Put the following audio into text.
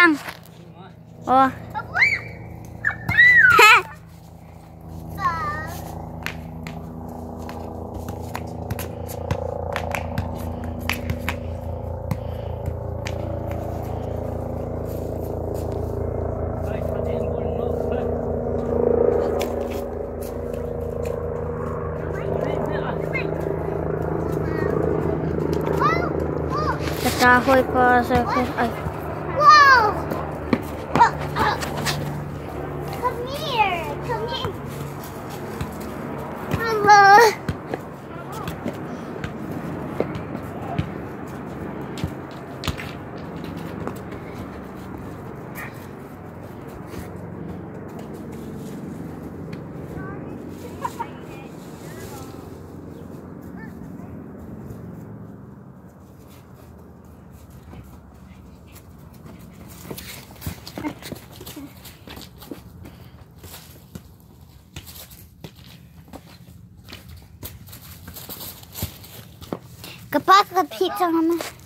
ยังโอ้kahoy pa sa ay. Whoa! Come here. Come here. Mama. Kapag pizza, Mama.